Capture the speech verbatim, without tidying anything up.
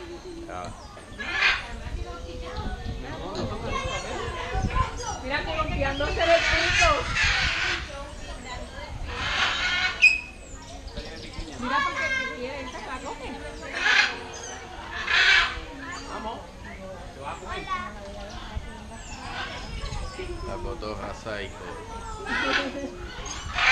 Ah. Mira colombiándose del pico. Mira porque quiere esta la coge. Vamos. La cotorra psycho.